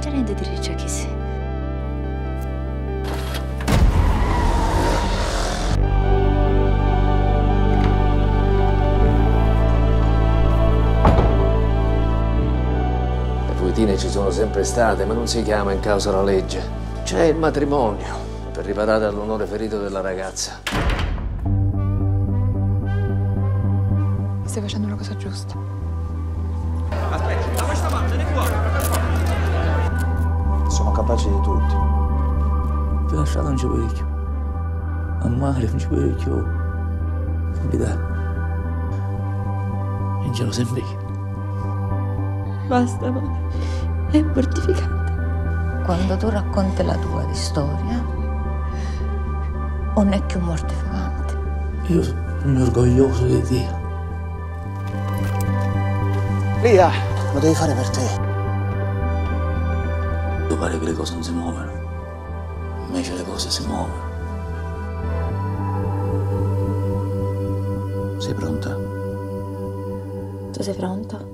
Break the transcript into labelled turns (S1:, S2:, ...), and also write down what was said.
S1: Senin dedirecek isi.
S2: Le fuitine ci sono sempre state, ma non si chiama in causa la legge. C'è il matrimonio, per riparare all'onore ferito della ragazza.
S3: Stai facendo una cosa giusta.
S4: Aspetta, questa parte, vieni qua.
S5: Sono capace di tutto.
S6: Per la strada non ci puoi più. A mare non ci puoi più. Capitano. Vincelo sempre io.
S3: Basta, mamma. È mortificante.
S1: Quando tu racconti la tua storia, non è più mortificante.
S6: Io sono orgoglioso di te.
S5: Lia, lo devi fare per te.
S6: Pare che le cose non si muovono. Invece le cose si muovono. Sei pronta?
S1: Tu sei pronto?